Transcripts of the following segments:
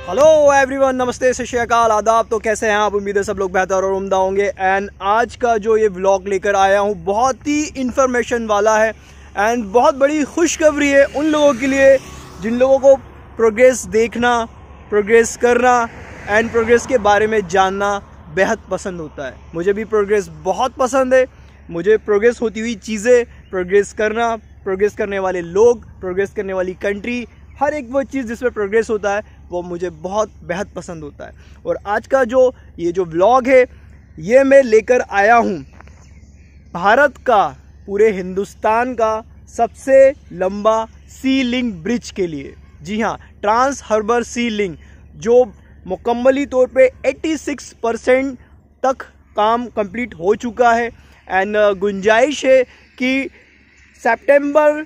Hello everyone, नमस्ते, सत श्री अकाल, आदाब। तो कैसे हैं आप? उम्मीद है सब लोग बेहतर और उम्दा होंगे। एंड आज का जो ये व्लॉग लेकर आया हूँ बहुत ही इन्फॉर्मेशन वाला है एंड बहुत बड़ी खुशखबरी है उन लोगों के लिए जिन लोगों को प्रोग्रेस देखना, प्रोग्रेस करना एंड प्रोग्रेस के बारे में जानना बेहद पसंद होता है। मुझे भी प्रोग्रेस बहुत पसंद है। मुझे प्रोग्रेस होती हुई चीज़ें, प्रोग्रेस करना, प्रोग्रेस करने वाले लोग, प्रोग्रेस करने वाली कंट्री, हर एक वो चीज़ जिसमें प्रोग्रेस होता है वो मुझे बहुत बेहद पसंद होता है। और आज का ये जो व्लॉग है ये मैं लेकर आया हूँ भारत का, पूरे हिंदुस्तान का सबसे लंबा सी लिंक ब्रिज के लिए। जी हाँ, ट्रांस हार्बर सी लिंक जो मुकम्मली तौर पे 86% तक काम कंप्लीट हो चुका है एंड गुंजाइश है कि सितंबर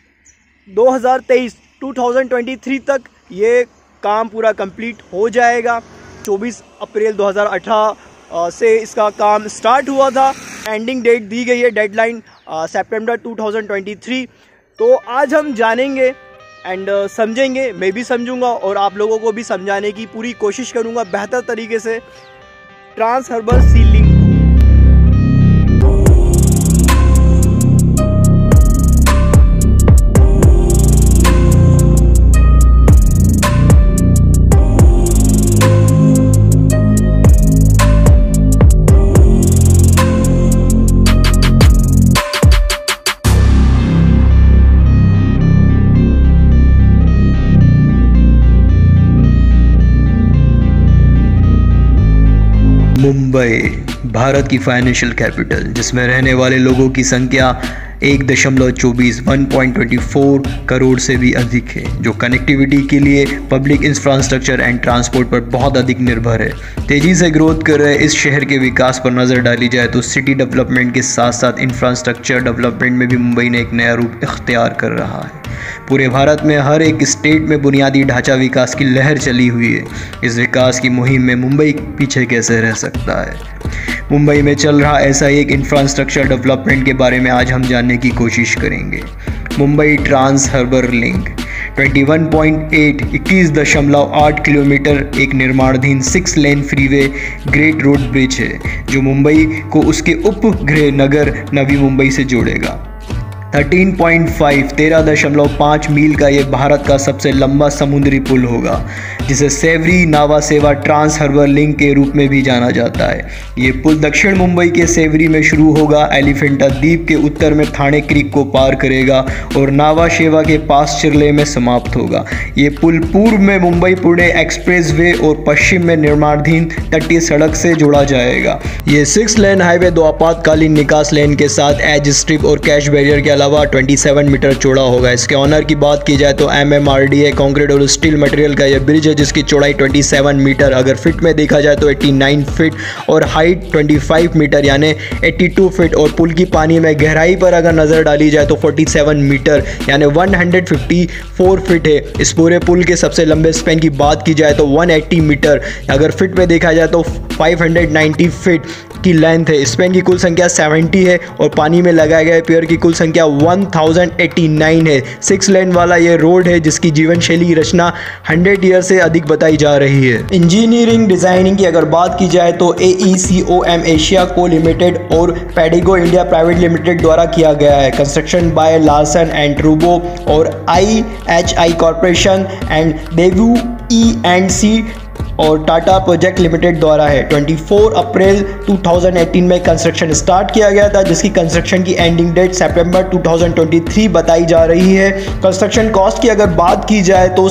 2023 तक ये काम पूरा कंप्लीट हो जाएगा। 24 अप्रैल 2018 से इसका काम स्टार्ट हुआ था। एंडिंग डेट दी गई है, डेडलाइन सितंबर 2023। तो आज हम जानेंगे एंड समझेंगे, मैं भी समझूंगा और आप लोगों को भी समझाने की पूरी कोशिश करूंगा बेहतर तरीके से trans harbour sea link. Mumbai Bharat की फाइनेंशियल कैपिटल, जिसमें रहने वाले लोगों की संख्या 1.24 करोड़ से भी अधिक है, जो कनेक्टिविटी के लिए पब्लिक इंफ्रास्ट्रक्चर एंड ट्रांसपोर्ट पर बहुत अधिक निर्भर है। तेज़ी से ग्रोथ कर रहे इस शहर के विकास पर नज़र डाली जाए तो सिटी डेवलपमेंट के साथ साथ इंफ्रास्ट्रक्चर डेवलपमेंट में भी मुंबई ने एक नया रूप इख्तियार कर रहा है। पूरे भारत में हर एक स्टेट में बुनियादी ढांचा विकास की लहर चली हुई है। इस विकास की मुहिम में मुंबई पीछे कैसे रह सकता है? मुंबई में चल रहा ऐसा एक इंफ्रास्ट्रक्चर डेवलपमेंट के बारे में आज हम जानने की कोशिश करेंगे। Mumbai trans harbour link 21.8 kilometre एक निर्माणाधीन 6 lane freeway great road bridge है, जो मुंबई को उसके उपगृह नगर नवी मुंबई से जोड़ेगा। 13.5 मील का ये भारत का सबसे लंबा समुद्री पुल होगा, जिसे सेवरी नावा सेवा ट्रांस हार्बर लिंक के रूप में भी जाना जाता है। ये पुल दक्षिण मुंबई के सेवरी में शुरू होगा, एलिफेंटा द्वीप के उत्तर में थाने क्रीक को पार करेगा और नावा शेवा के पास चिरले में समाप्त होगा। ये पुल पूर्व में मुंबई पुणे एक्सप्रेसवे और पश्चिम में निर्माणाधीन तटीय सड़क से जोड़ा जाएगा। ये 6 लेन हाईवे 2 आपातकालीन निकास लेन के साथ एज स्ट्रिप और कैश बैरियर के 27 मीटर चौड़ा होगा। इसके ऑनर की बात की जाए तो MMRDA कंक्रीट और स्टील मटेरियल का यह ब्रिज है, जिसकी चौड़ाई 27 मीटर, अगर फिट में देखा जाए तो 89 फीट और हाइट 25 मीटर यानी 82 फीट, और पुल की पानी में गहराई पर अगर नज़र डाली जाए तो 47 मीटर यानी 154 फीट है। इस पूरे पुल के सबसे लंबे स्पैन की बात की जाए तो 180 मीटर, अगर फिट में देखा जाए तो 590 फीट की लेंथ है। स्पैन की कुल संख्या 70 है और पानी में लगाए गए पियर की कुल संख्या 1089 है। 6 लेन वाला ये रोड है, जिसकी जीवन शैली रचना 100 ईयर से अधिक बताई जा रही है। इंजीनियरिंग डिजाइनिंग की अगर बात की जाए तो AECOM एशिया को लिमिटेड और पैडिगो इंडिया प्राइवेट लिमिटेड द्वारा किया गया है। कंस्ट्रक्शन बाय लार्सन एंड ट्रूबो और IHI corporation and Daewoo E&C और टाटा प्रोजेक्ट लिमिटेड द्वारा है। 24 अप्रैल 2018 में कंस्ट्रक्शन स्टार्ट किया गया था, जिसकी कंस्ट्रक्शन की एंडिंग डेट सितंबर 2023 बताई जा रही है। कंस्ट्रक्शन कॉस्ट की अगर बात की जाए तो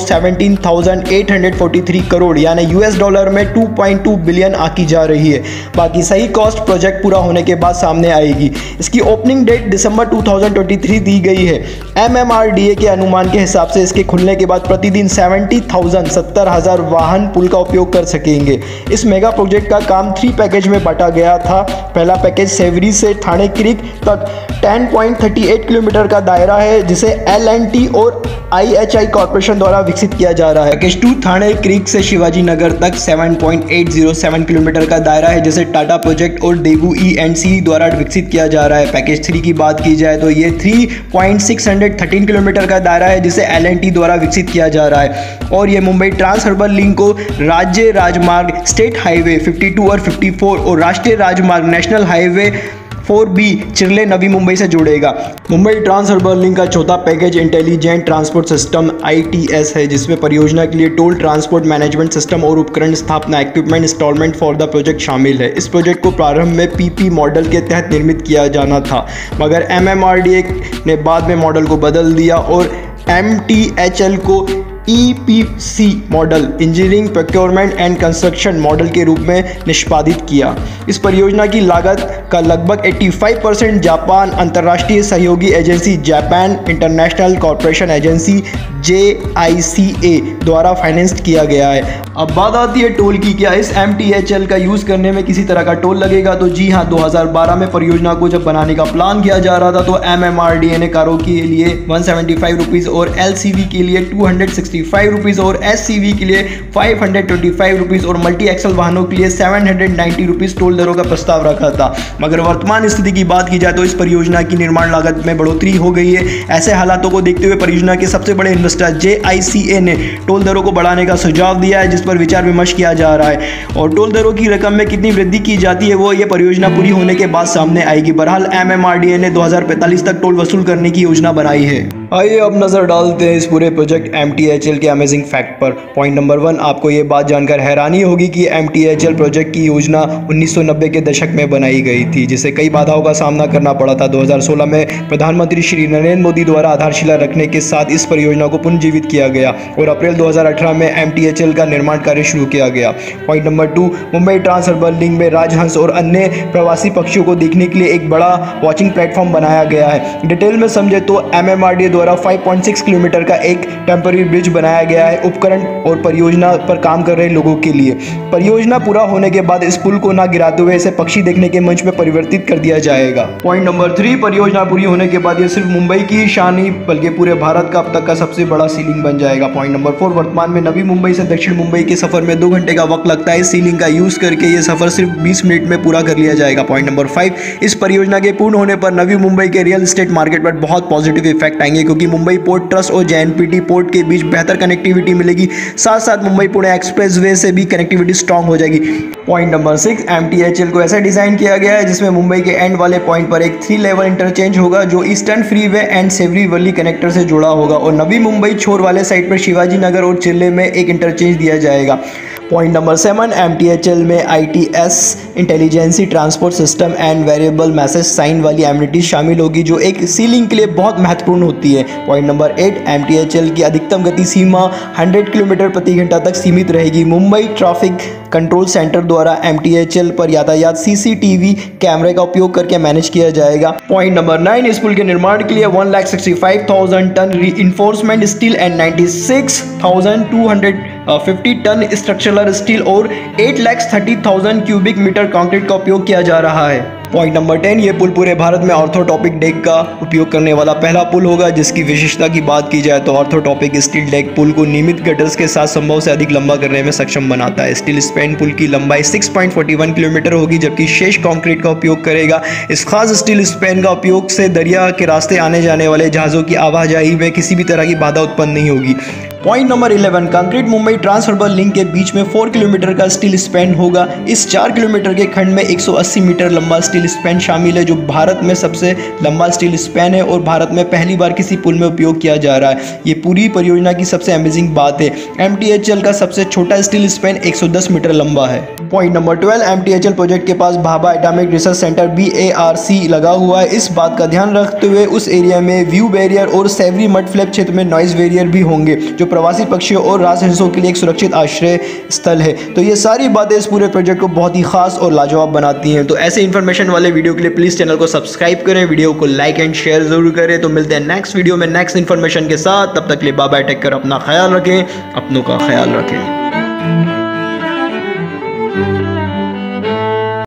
17,843 करोड़ यानी $, में 2.2 बिलियन आकी जा रही है। बाकी सही कॉस्ट प्रोजेक्ट पूरा होने के बाद सामने आएगी। इसकी ओपनिंग डेट दिसंबर 2023 दी गई है। MMRDA के अनुमान के हिसाब से इसके खुलने के बाद प्रतिदिन 70,000 वाहन पुल का उपयोग कर सकेंगे। इस मेगा प्रोजेक्ट का काम 3 पैकेज में बांटा गया था। पहला पैकेज सेवरी से थाने क्रीक तक 10.38 किलोमीटर का दायरा है, जिसे L&T और IHI कॉर्पोरेशन द्वारा विकसित किया जा रहा है। पैकेज 2 थाने क्रीक से शिवाजी नगर तक 7.807 किलोमीटर का दायरा है, जिसे टाटा प्रोजेक्ट और डेवू E&C द्वारा विकसित किया जा रहा है। पैकेज 3 की बात की जाए तो ये 3.613 किलोमीटर का दायरा है, जिसे L&T द्वारा विकसित किया जा रहा है और ये मुंबई ट्रांस हार्बर लिंक को राज्य राजमार्ग स्टेट हाईवे 52 और 54 और राष्ट्रीय राजमार्ग national highway 4B Chirle Navi Mumbai से जोड़ेगा। मुंबई ट्रांस हार्बर लिंक का चौथा package intelligent transport system ITS है, जिसमें परियोजना के लिए टोल ट्रांसपोर्ट मैनेजमेंट सिस्टम और उपकरण स्थापना equipment installment for the project शामिल है। इस प्रोजेक्ट को प्रारंभ में PP मॉडल के तहत निर्मित किया जाना था, मगर MMRDA ने बाद में मॉडल को बदल दिया और MTHL को EPC model engineering procurement and construction model के रूप में निष्पादित किया। इस परियोजना की लागत का लगभग 85% जापान अंतर्राष्ट्रीय सहयोगी agency Japan international corporation agency JICA द्वारा फाइनेंस्ड किया गया है। अब बात आती है टोल की। क्या इस MTHL का यूज़ करने में किसी तरह का टोल लगेगा? तो जी हाँ, 2012 में परियोजना को जब बनाने का प्लान किया जा रहा था तो MMRDA ने कारों के लिए 175 रुपीज़ और LCV के लिए 265 रुपीज़ और SCV के लिए 525 रुपीज़ और मल्टी एक्सल वाहनों के लिए 790 रुपीज़ टोल दरों का प्रस्ताव रखा था। मगर वर्तमान स्थिति की बात की जाए तो इस परियोजना की निर्माण लागत में बढ़ोतरी हो गई है। ऐसे हालातों को देखते हुए परियोजना के सबसे बड़े इन्वेस्टर JICA ने टोल दरों को बढ़ाने का सुझाव दिया है, जिस पर विचार विमर्श किया जा रहा है और टोल दरों की रकम में कितनी वृद्धि की जाती है वो ये परियोजना पूरी होने के बाद सामने आएगी। बहरहाल MMRDA ने 2045 तक टोल वसूल करने की योजना बनाई है। आइए अब नजर डालते हैं इस पूरे प्रोजेक्ट MTHL के अमेजिंग फैक्ट पर। पॉइंट नंबर 1, आपको ये बात जानकर हैरानी होगी कि MTHL प्रोजेक्ट की योजना 1990 के दशक में बनाई गई थी, जिसे कई बाधाओं का सामना करना पड़ा था। 2016 में प्रधानमंत्री श्री नरेंद्र मोदी द्वारा आधारशिला रखने के साथ इस परियोजना को पुनर्जीवित किया गया और अप्रैल 2018 में MTHL का निर्माण कार्य शुरू किया गया। Point number 2, Mumbai trans harbour link में राजहंस और अन्य प्रवासी पक्षियों को देखने के लिए एक बड़ा वॉचिंग प्लेटफॉर्म बनाया गया है। डिटेल में समझे तो MMRDA द्वारा 5.6 किलोमीटर का एक टेम्पररी ब्रिज बनाया गया है उपकरण और परियोजना पर काम कर रहे लोगों के लिए। परियोजना पूरा होने के बाद इस पुल को ना गिराते हुए इसे पक्षी देखने के मंच में परिवर्तित कर दिया जाएगा। पॉइंट नंबर 3, परियोजना पूरी होने के बाद ये सिर्फ मुंबई की शान नहीं बल्कि पूरे भारत का अब तक का सबसे बड़ा सीलिंग बन जाएगा। पॉइंट नंबर 4, वर्तमान में नवी मुंबई से दक्षिण मुंबई के सफर में 2 घंटे का वक्त लगता है। इस सीलिंग का यूज करके ये सफर सिर्फ 20 मिनट में पूरा कर लिया जाएगा। पॉइंट नंबर 5, इस परियोजना के पूर्ण होने पर नवी मुंबई के रियल एस्टेट मार्केट पर बहुत पॉजिटिव इफेक्ट आएंगे, क्योंकि मुंबई पोर्ट ट्रस्ट और JNPT पोर्ट के बीच बेहतर कनेक्टिविटी मिलेगी। साथ साथ मुंबई पुणे एक्सप्रेसवे से भी कनेक्टिविटी स्ट्रांग हो जाएगी। पॉइंट नंबर 6, MTHL को ऐसा डिजाइन किया गया है जिसमें मुंबई के एंड वाले पॉइंट पर एक 3 लेवल इंटरचेंज होगा जो eastern freeway and Sewri valley connector से जुड़ा होगा और नवी मुंबई छोर वाले साइड पर शिवाजी नगर और चिरले में एक इंटरचेंज दिया जाएगा। पॉइंट नंबर 7, MTHL में ITS intelligency transport system and variable message sign वाली एमिनिटीज शामिल होगी जो एक सीलिंग के लिए बहुत महत्वपूर्ण होती है। पॉइंट नंबर 8, MTHL की अधिकतम गति सीमा 100 किलोमीटर प्रति घंटा तक सीमित रहेगी। मुंबई ट्रैफिक कंट्रोल सेंटर द्वारा MTHL पर यातायात CCTV कैमरे का उपयोग करके मैनेज किया जाएगा। पॉइंट नंबर 9, इस पुल के निर्माण के लिए 1,65,000 tonne reinforcement steel and 96,250 tonne structural steel और 8,30,000 क्यूबिक मीटर कंक्रीट का उपयोग किया जा रहा है। पॉइंट नंबर 10, ये पुल पूरे भारत में ऑर्थोटॉपिक डेक का उपयोग करने वाला पहला पुल होगा। जिसकी विशेषता की बात की जाए तो ऑर्थोटॉपिक स्टील डेक पुल को नियमित गटर्स के साथ संभव से अधिक लंबा करने में सक्षम बनाता है। स्टील स्पैन पुल की लंबाई 6.41 किलोमीटर होगी, जबकि शेष कंक्रीट का उपयोग करेगा। इस खास स्टील स्पैन का उपयोग से दरिया के रास्ते आने जाने वाले जहाज़ों की आवाजाही में किसी भी तरह की बाधा उत्पन्न नहीं होगी। Point number 11, concrete Mumbai trans harbour link के बीच में 4 किलोमीटर का स्टील स्पैन होगा। इस 4 किलोमीटर के खंड में 180 मीटर लंबा स्टील स्पैन शामिल है, जो भारत में सबसे लंबा स्टील स्पैन है और भारत में पहली बार किसी पुल में उपयोग किया जा रहा है। ये पूरी परियोजना की सबसे अमेजिंग बात है। MTHL का सबसे छोटा स्टील स्पैन 110 मीटर लंबा है। पॉइंट नंबर 12, MTHL प्रोजेक्ट के पास Bhabha atomic research centre BARC लगा हुआ है। इस बात का ध्यान रखते हुए उस एरिया में व्यू बैरियर और सेवरी मड फ्लैप क्षेत्र में नॉइज बैरियर भी होंगे, जो प्रवासी पक्षियों और राजहंसों के लिए एक सुरक्षित आश्रय स्थल है। तो ये सारी बातें इस पूरे प्रोजेक्ट को बहुत ही खास और लाजवाब बनाती हैं। तो ऐसे इन्फॉर्मेशन वाले वीडियो के लिए प्लीज चैनल को सब्सक्राइब करें, वीडियो को लाइक एंड शेयर जरूर करें। तो मिलते हैं नेक्स्ट वीडियो में नेक्स्ट इन्फॉर्मेशन के साथ। तब तक के लिए बाय बाय, टेक केयर, अपना ख्याल रखें, अपनों का ख्याल रखें।